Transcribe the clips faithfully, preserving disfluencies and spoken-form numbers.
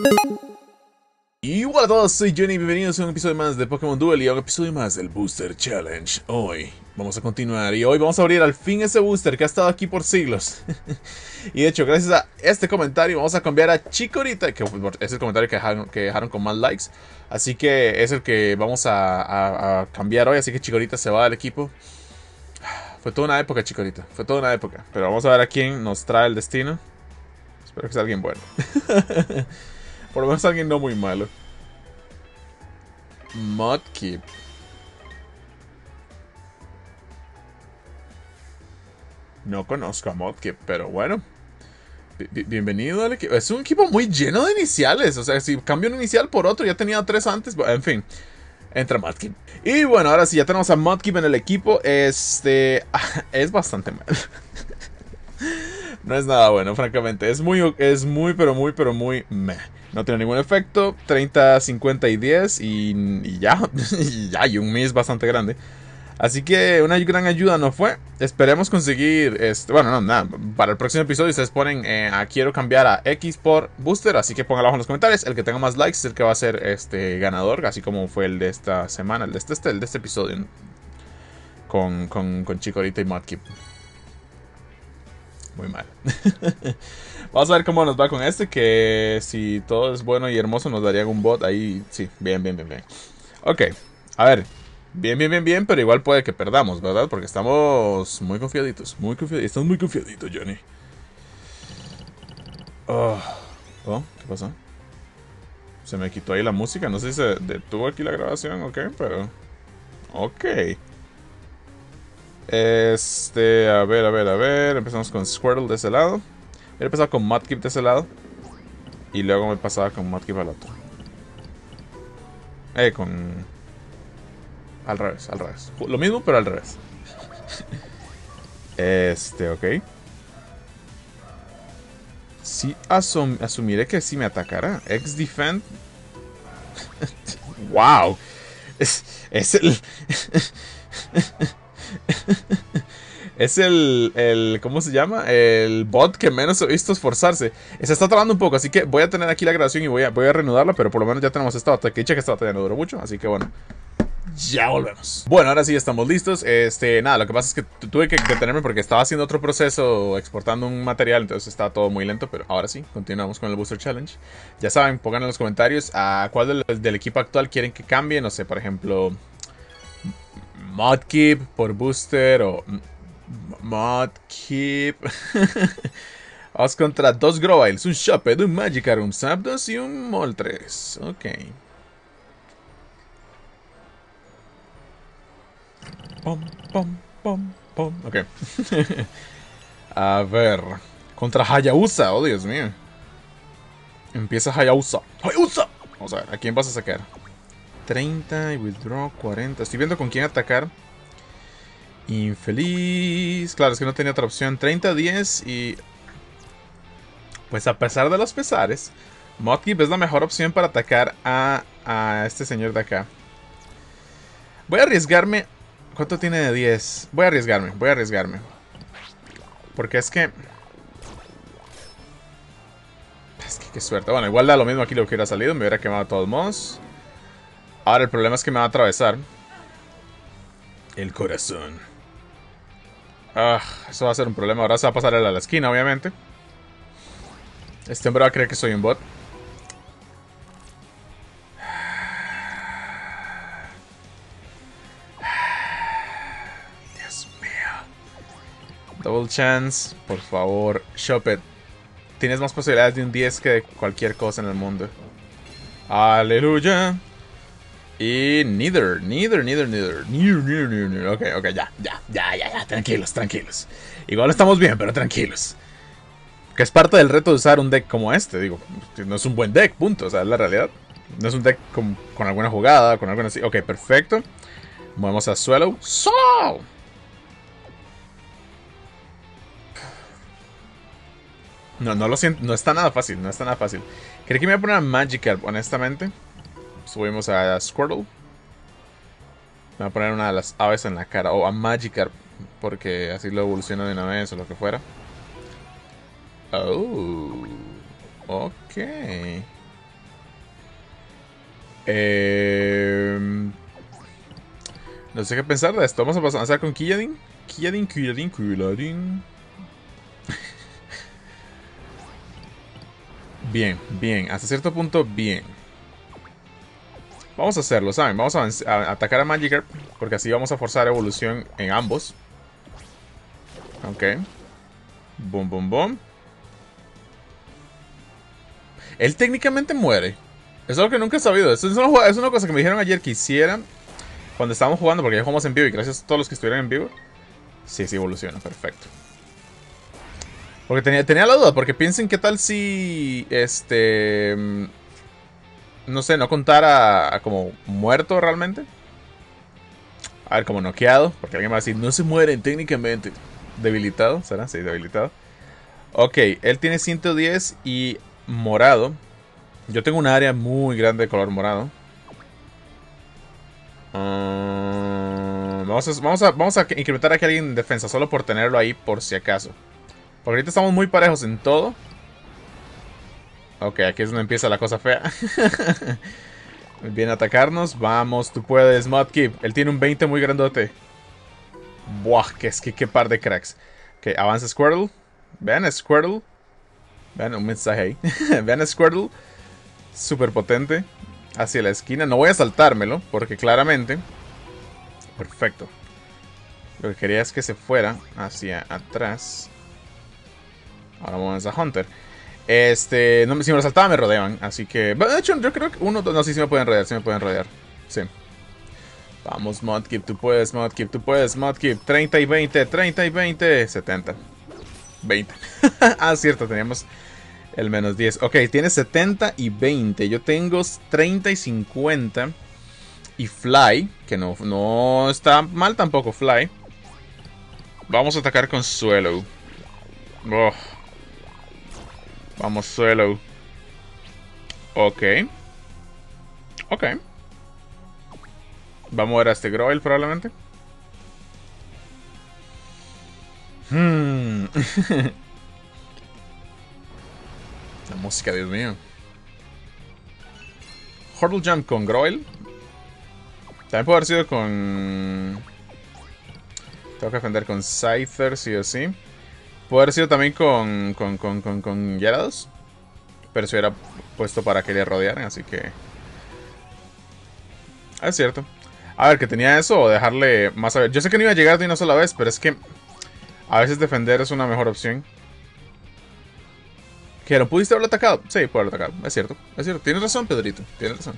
Y hola a todos, soy Johnny, bienvenidos a un episodio más de Pokémon Duel y a un episodio más del Booster Challenge. Hoy vamos a continuar y hoy vamos a abrir al fin ese booster que ha estado aquí por siglos. Y de hecho, gracias a este comentario vamos a cambiar a Chikorita, que es el comentario que dejaron, que dejaron con más likes. Así que es el que vamos a, a, a cambiar hoy, así que Chikorita se va del equipo. Fue toda una época, Chikorita, fue toda una época. Pero vamos a ver a quién nos trae el destino. Espero que sea alguien bueno. Por lo menos alguien no muy malo. Mudkip. No conozco a Mudkip, pero bueno. Bienvenido al equipo. Es un equipo muy lleno de iniciales. O sea, si cambio un inicial por otro, ya tenía tres antes. En fin. Entra Mudkip. Y bueno, ahora sí, ya tenemos a Mudkip en el equipo. Este... Es bastante mal. No es nada bueno, francamente. Es muy, es muy, pero muy, pero muy meh. No tiene ningún efecto. treinta, cincuenta y diez. Y, y ya. Y ya. Y un miss bastante grande. Así que una gran ayuda no fue. Esperemos conseguir. Este, bueno, no, nada. Para el próximo episodio ustedes ponen eh, a quiero cambiar a X por Booster. Así que pónganlo abajo en los comentarios. El que tenga más likes es el que va a ser este ganador. Así como fue el de esta semana. El de este, este el de este episodio. Con, con, con Chikorita y Mudkip. Muy mal. Vamos a ver cómo nos va con este. Que si todo es bueno y hermoso nos daría un bot ahí. Sí, bien, bien, bien, bien. Ok, a ver. Bien, bien, bien, bien, pero igual puede que perdamos, ¿verdad? Porque estamos muy confiaditos. Muy confiaditos. Estamos muy confiaditos, Johnny. Oh. Oh, ¿qué pasó? Se me quitó ahí la música. No sé si se detuvo aquí la grabación o qué, pero... Ok. Este, a ver, a ver, a ver. Empezamos con Squirtle de ese lado. He empezado con Mudkip de ese lado. Y luego me pasaba con Mudkip al otro. Eh, con... Al revés, al revés. Lo mismo, pero al revés. Este, ok. Sí, asum asumiré que sí me atacará. X-Defend. ¡Wow! Es, es el... Es el, el... ¿Cómo se llama? El bot que menos he visto esforzarse. Se está trabando un poco, así que voy a tener aquí la grabación y voy a, voy a reanudarla. Pero por lo menos ya tenemos esta batalla. Que dicha que esta batalla no duró mucho, así que bueno. Ya volvemos. Bueno, ahora sí estamos listos. Este, nada, lo que pasa es que tuve que detenerme porque estaba haciendo otro proceso, exportando un material, entonces estaba todo muy lento, pero ahora sí, continuamos con el Booster Challenge. Ya saben, pongan en los comentarios a cuál del, del equipo actual quieren que cambie, no sé, por ejemplo, Mudkip por Booster o Mudkip. Vamos contra dos Groviles, un Shuppet, un Magikarp, un Zapdos y un Moltres. Ok. Pom, pom, pom, pom. Ok. A ver. Contra Hayausa. Oh, Dios mío. Empieza Hayausa. ¡Hayausa! Vamos a ver. ¿A quién vas a sacar? treinta y withdraw cuarenta. Estoy viendo con quién atacar. Infeliz. Claro, es que no tenía otra opción. treinta, diez y... Pues a pesar de los pesares, Mudkip es la mejor opción para atacar a, a este señor de acá. Voy a arriesgarme... ¿Cuánto tiene de diez? Voy a arriesgarme, voy a arriesgarme. Porque es que... Es que qué suerte. Bueno, igual da lo mismo aquí lo que hubiera salido. Me hubiera quemado de todos modos. Ahora el problema es que me va a atravesar el corazón. Ah, eso va a ser un problema. Ahora se va a pasar a la esquina, obviamente. Este hombre va a creer que soy un bot. Double chance, por favor, Shuppet. Tienes más posibilidades de un diez que de cualquier cosa en el mundo. Aleluya. Y neither, neither, neither, neither, neither, neither, neither. Ok, ok, ya, ya, ya, ya, ya, tranquilos, tranquilos. Igual estamos bien, pero tranquilos. Que es parte del reto de usar un deck como este, digo. No es un buen deck, punto, o sea, es la realidad. No es un deck con, con alguna jugada, con alguna así. Ok, perfecto. Movemos a Swallow. ¡So! No, no lo siento, no está nada fácil, no está nada fácil. Creí que me iba a poner a Magikarp, honestamente. Subimos a Squirtle. Me voy a poner una de las aves en la cara. O a Magikarp, porque así lo evoluciona de una vez o lo que fuera. Oh, ok. Eh, no sé qué pensar de esto. Vamos a pasar con Killadin. Killadin, Killadin, Killadin. Bien, bien. Hasta cierto punto, bien. Vamos a hacerlo, ¿saben? Vamos a, a atacar a Magikarp, porque así vamos a forzar evolución en ambos. Ok. Boom, boom, boom. Él técnicamente muere. Eso es algo que nunca he sabido. Eso es una, es una cosa que me dijeron ayer que hiciera cuando estábamos jugando, porque ya jugamos en vivo y gracias a todos los que estuvieron en vivo. Sí, sí evoluciona, perfecto. Porque tenía, tenía la duda, porque piensen qué tal si... Este... No sé, no contara como muerto realmente. A ver, como noqueado. Porque alguien va a decir, no se mueren técnicamente. Debilitado, ¿será? Sí, debilitado. Ok, él tiene ciento diez y morado. Yo tengo un área muy grande de color morado. Uh, vamos, a, vamos, a, vamos a incrementar aquí a alguien en defensa, solo por tenerlo ahí por si acaso. Porque ahorita estamos muy parejos en todo. Ok, aquí es donde empieza la cosa fea. Viene a atacarnos. Vamos, tú puedes, Mudkip. Él tiene un veinte muy grandote. Buah, que es que qué par de cracks. Ok, avanza Squirtle. Vean a Squirtle. Vean un mensaje ahí. Vean a Squirtle. Súper potente. Hacia la esquina. No voy a saltármelo, porque claramente... Perfecto. Lo que quería es que se fuera hacia atrás. Ahora vamos a Hunter. Este, no, si me lo saltaba me rodeaban, así que... De hecho, yo creo que uno... No, sí, sí me pueden rodear, sí me pueden rodear. Sí. Vamos, Mudkip, tú puedes, Mudkip, tú puedes, Mudkip. treinta y veinte, treinta y veinte, setenta. veinte. Ah, cierto, teníamos el menos diez. Ok, tiene setenta y veinte. Yo tengo treinta y cincuenta. Y Fly, que no, no está mal tampoco, Fly. Vamos a atacar con Suelo. Oh. Vamos, Suelo. Ok. Ok. Va a mover a este Groil probablemente. Hmm. La música, Dios mío. Hurdle Jump con Groil. También puede haber sido con... Tengo que defender con Scyther, sí o sí. Puede haber sido también con... Con, con, con, con Gyarados. Pero se hubiera puesto para que le rodearan, así que... Ah, es cierto. A ver, que tenía eso o dejarle más a ver. Yo sé que no iba a llegar de una sola vez, pero es que... A veces defender es una mejor opción. ¿Que no pudiste haberlo atacado? Sí, puedo haberlo atacado. Es cierto. Es cierto. Tienes razón, Pedrito. Tienes razón.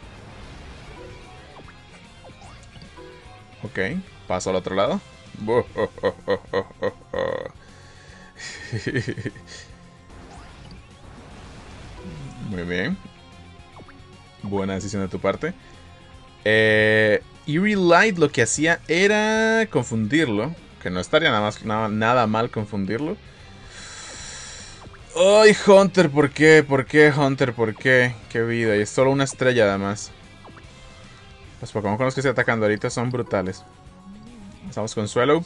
Ok. Paso al otro lado. Muy bien. Buena decisión de tu parte. Eh, Eerie Light lo que hacía era confundirlo. Que no estaría nada, más, nada, nada mal confundirlo. Ay, Hunter, ¿por qué? ¿Por qué, Hunter? ¿Por qué? Qué vida. Y es solo una estrella además. Los Pokémon con los que estoy atacando ahorita son brutales. Estamos con Suelo.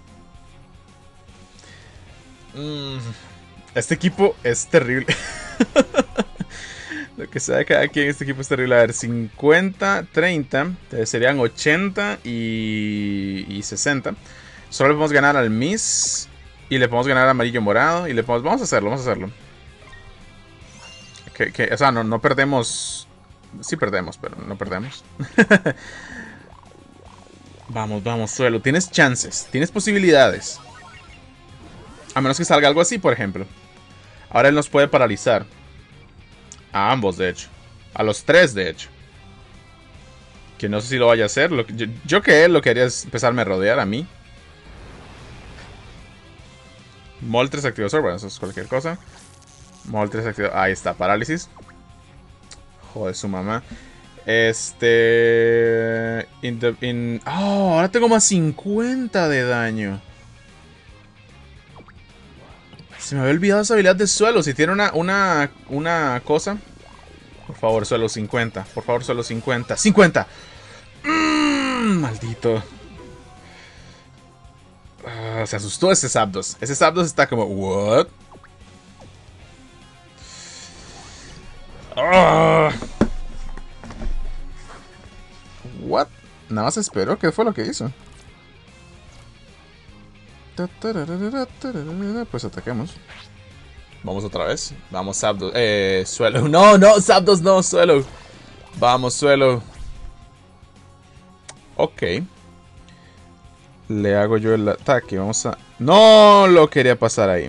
Mm, este equipo es terrible. Lo que sea cada quien, este equipo es terrible. A ver, cincuenta, treinta. Serían ochenta y, y sesenta. Solo le podemos ganar al Miss. Y le podemos ganar a amarillo morado. Y le podemos... Vamos a hacerlo, vamos a hacerlo. Que, que, o sea, no, no perdemos... Sí perdemos, pero no perdemos. Vamos, vamos, Suelo. Tienes chances. Tienes posibilidades. A menos que salga algo así, por ejemplo. Ahora él nos puede paralizar. A ambos, de hecho. A los tres, de hecho. Que no sé si lo vaya a hacer. Lo que, yo, yo que él lo que haría es empezarme a rodear a mí. Moltres activó Sword. Bueno, eso es cualquier cosa. Moltres activó... Ahí está, parálisis. Joder, su mamá. Este... In the, in... Oh, ahora tengo más cincuenta de daño. Se me había olvidado esa habilidad de Suelo. Si tiene una, una, una cosa. Por favor, Suelo cincuenta. Por favor, Suelo cincuenta. ¡cincuenta! Mm, maldito. Uh, se asustó ese Zapdos. Ese Zapdos está como... ¿What? Uh. Nada más espero. ¿Qué fue lo que hizo? Pues ataquemos. Vamos otra vez. Vamos, Zapdos. Eh, suelo. No, no, Zapdos no, suelo. Vamos, suelo. Ok. Le hago yo el ataque. Vamos a... No lo quería pasar ahí.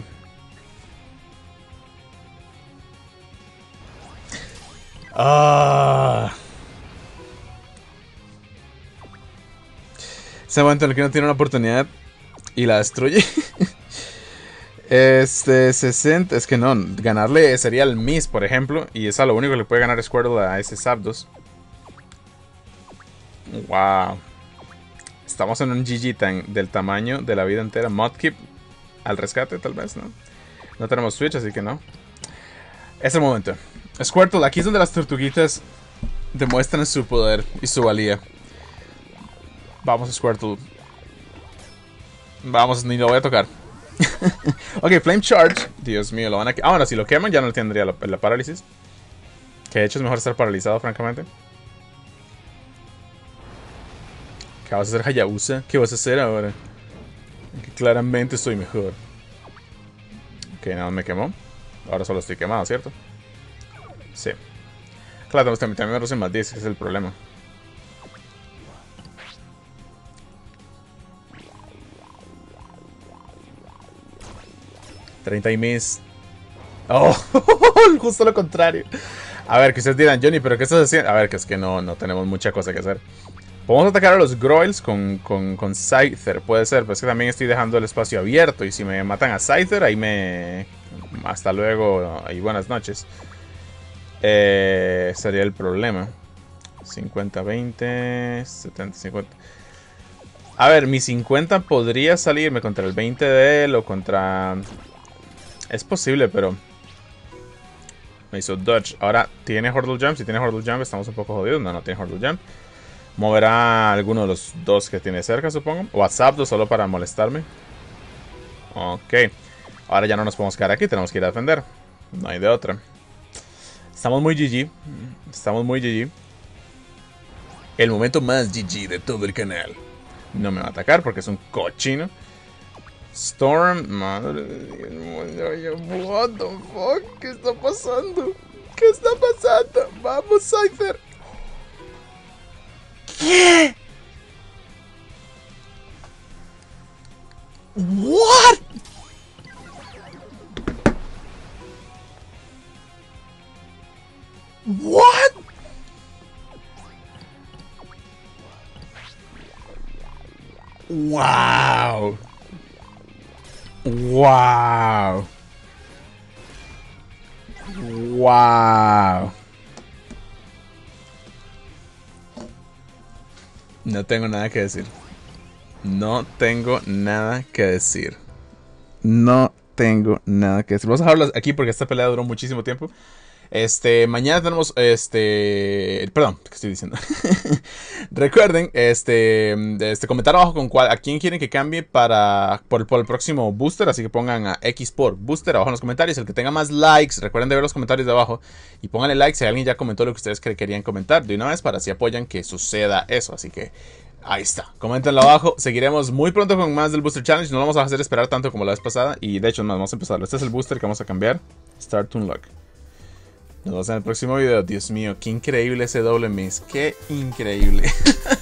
Ah. Ese momento en el que uno tiene una oportunidad y la destruye. Este, sesenta. Es que no, ganarle sería el Miss, por ejemplo. Y eso es lo único que le puede ganar Squirtle a ese Zapdos. Wow. Estamos en un G G tan del tamaño de la vida entera. Mudkip al rescate, tal vez, ¿no? No tenemos Switch, así que no. Es el momento. Squirtle, aquí es donde las tortuguitas demuestran su poder y su valía. Vamos, Squirtle. Vamos, ni lo voy a tocar. Ok, Flame Charge. Dios mío, lo van a... Ah, bueno, si lo queman ya no tendría la, la parálisis. Que de hecho es mejor estar paralizado, francamente. ¿Qué vas a hacer, Hayabusa? ¿Qué vas a hacer ahora? Que claramente soy mejor. Ok, nada, me quemó. Ahora solo estoy quemado, ¿cierto? Sí. Claro, también, también me reducen más diez, ese es el problema. treinta y mis. Oh, justo lo contrario. A ver, que ustedes dirán, Johnny, ¿pero qué estás haciendo? A ver, que es que no, no tenemos mucha cosa que hacer. Podemos atacar a los Groils con, con, con Scyther, puede ser, pero es que también estoy dejando el espacio abierto. Y si me matan a Scyther, ahí me... Hasta luego y buenas noches. Eh, sería el problema. cincuenta, veinte, setenta, cincuenta. A ver, mi cincuenta podría salirme contra el veinte de él o contra... Es posible, pero... Me hizo dodge. Ahora, ¿tiene Hurdle Jump? Si tiene Hurdle Jump, estamos un poco jodidos. No, no tiene Hurdle Jump. Moverá a alguno de los dos que tiene cerca, supongo. O a Zapdos solo para molestarme. Ok. Ahora ya no nos podemos quedar aquí. Tenemos que ir a defender. No hay de otra. Estamos muy G G. Estamos muy G G. El momento más G G de todo el canal. No me va a atacar porque es un cochino. Storm, madre de Dios, what the fuck, ¿qué está pasando? ¿Qué está pasando? Vamos, Scyther. ¿Qué? What? What? Wow. Wow. Wow. No tengo nada que decir. No tengo nada que decir. No tengo nada que decir. Vamos a dejarlo aquí porque esta pelea duró muchísimo tiempo. Este, mañana tenemos, este, perdón, ¿qué estoy diciendo? Recuerden, este, este, comentar abajo con cuál, a quién quieren que cambie para, por, por el próximo booster, así que pongan a X por booster abajo en los comentarios, el que tenga más likes, recuerden de ver los comentarios de abajo y pónganle like si alguien ya comentó lo que ustedes querían comentar de una vez para así apoyan que suceda eso, así que ahí está, coméntenlo abajo, seguiremos muy pronto con más del Booster Challenge, no lo vamos a hacer esperar tanto como la vez pasada y de hecho más, vamos a empezarlo, este es el booster que vamos a cambiar, Start to Unlock. Nos vemos en el próximo video. Dios mío, qué increíble ese doble miss. Qué increíble.